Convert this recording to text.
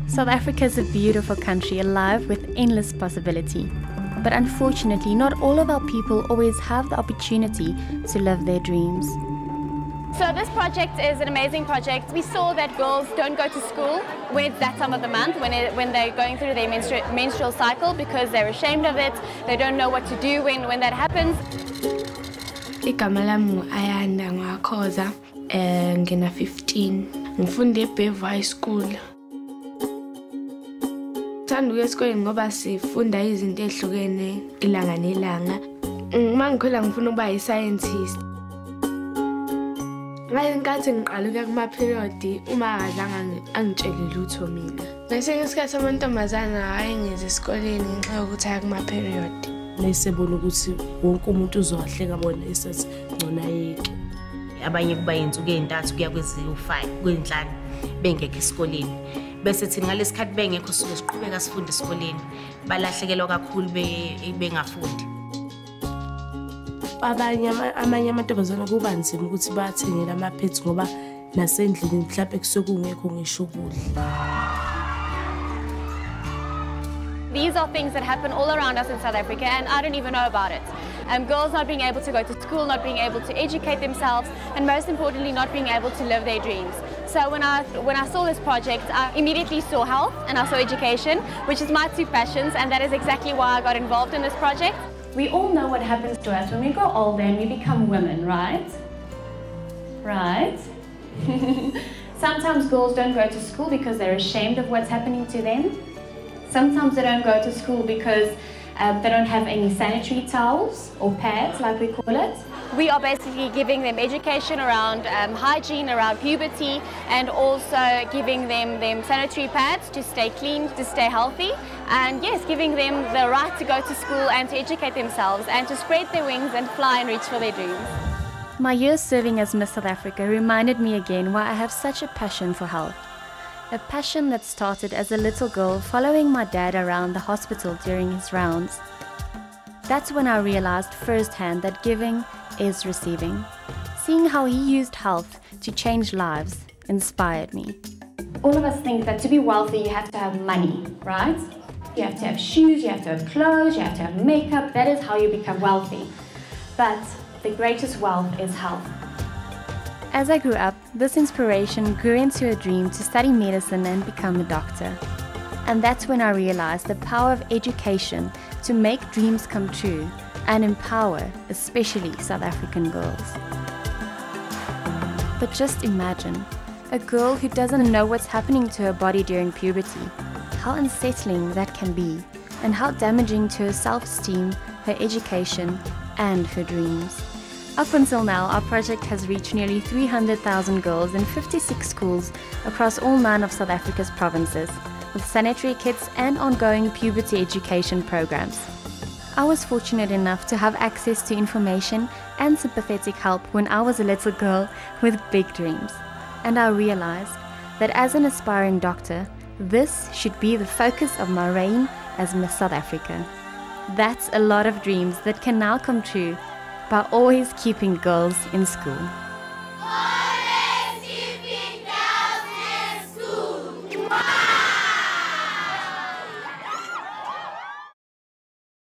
South Africa is a beautiful country alive with endless possibility. But unfortunately, not all of our people always have the opportunity to live their dreams. So this project is an amazing project. We saw that girls don't go to school with that time of the month when they're going through their menstrual cycle because they're ashamed of it. They don't know what to do when that happens. Igama lami Ayanda ngakhoza ngina 15 ngifunde eBev High School. Ngithanda ukuya esikoleni ngoba sifunda izinto ezihlukene ilanga nelanga. Uma ngikhula ngifuna ukuba yi-scientist. Ngenkathi ngiqala ukuya kuma-period uma akazange angitshele lutho mina. Ngesinye isikhathi amantombazane ayengeze esikoleni ngenxa yokuthi aya kuma-period. Nesebona ukuthi wonke umuntu uzowahleka bona esathi ngcona yeke. Abanye kuba yinsuku ezintathu kuya kwezi-5 kwezi-5 bengekho esikoleni. Bese thina ngalesikhathi bengekho sisuke siqhubeka sifunde esikoleni. Balahlekelwa kakhulu bengafundi. Amanye amantombazane kuba nzima ukuthi bathengele ama-pads ngoba nasendlini mhlawumbe kusuke kungekho ngisho ukudla. These are things that happen all around us in South Africa and I don't even know about it. Girls not being able to go to school, not being able to educate themselves, and most importantly not being able to live their dreams. So when I saw this project, I immediately saw health and I saw education, which is my two passions, and that is exactly why I got involved in this project. We all know what happens to us when we grow older and we become women, right? Right? Sometimes girls don't go to school because they're ashamed of what's happening to them. Sometimes they don't go to school because they don't have any sanitary towels or pads, like we call it. We are basically giving them education around hygiene, around puberty, and also giving them sanitary pads to stay clean, to stay healthy, and yes, giving them the right to go to school and to educate themselves and to spread their wings and fly and reach for their dreams. My years serving as Miss South Africa reminded me again why I have such a passion for health. A passion that started as a little girl following my dad around the hospital during his rounds. That's when I realized firsthand that giving is receiving. Seeing how he used health to change lives inspired me. All of us think that to be wealthy you have to have money, right? You have to have shoes, you have to have clothes, you have to have makeup. That is how you become wealthy. But the greatest wealth is health. As I grew up, this inspiration grew into a dream to study medicine and become a doctor. And that's when I realized the power of education to make dreams come true and empower, especially South African girls. But just imagine, a girl who doesn't know what's happening to her body during puberty, how unsettling that can be, and how damaging to her self-esteem, her education, and her dreams. Up until now, our project has reached nearly 300,000 girls in 56 schools across all 9 of South Africa's provinces, with sanitary kits and ongoing puberty education programs. I was fortunate enough to have access to information and sympathetic help when I was a little girl with big dreams. And I realized that as an aspiring doctor, this should be the focus of my reign as Miss South Africa. That's a lot of dreams that can now come true by always keeping girls in school.